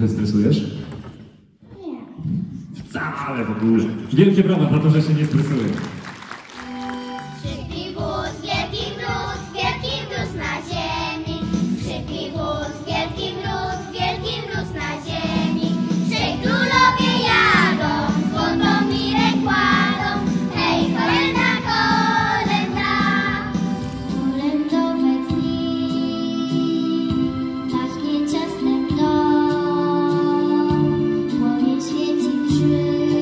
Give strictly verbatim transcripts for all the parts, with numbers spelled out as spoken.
trochę stresujesz? Nie. Wcale w ogóle. Wielkie brawa za to, że się nie stresujesz. Skrzypi wóz, wielki mróz, wielki mróz na ziemi. Skrzypi wóz, wielki mróz, wielki mróz na ziemi. Trzej królowie jadą, złotą mirę kładą. Hej, kolenda, kolenda. Kolędowe dni pachnie ciastem dom. Płomień świeci przy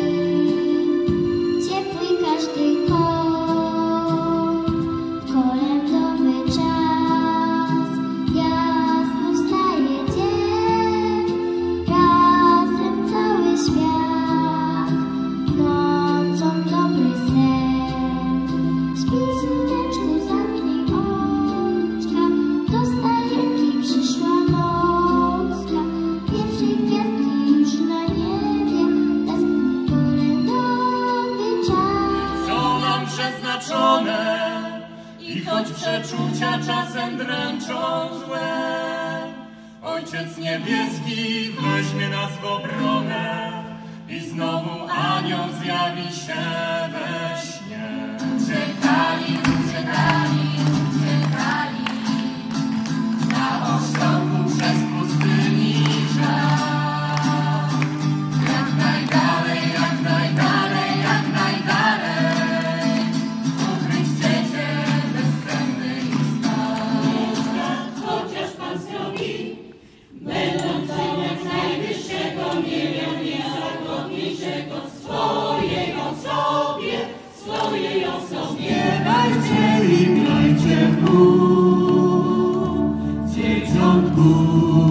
ciepły każdy kąt. Kolędowy czas jasno wstaje dzień. Razem cały świat nocą dobry sen. Śpi, syneczku, zamknij oczka. Do stajenki przyszła nocka. Pierwsze gwiazdki już na niebie. Bez kolędowy czas. Są nam przeznaczone i choć przeczucia czasem dręczą złe, Ojciec Niebieski weźmie nas w obronę i znowu anioł zjawi się we śnie. Czekali, czekali, czekali na osiołku przez pustyni żal. Jak najdalej, jak najdalej, jak najdalej ukryć dziecię bezcenny i stan. Chociaż Pan zrobi, będąc synem z najwyższego, nie miał nic zagodniejszego swojego sobie, swojej osobie. Dajcie im, dajcie mu, dzieciątku.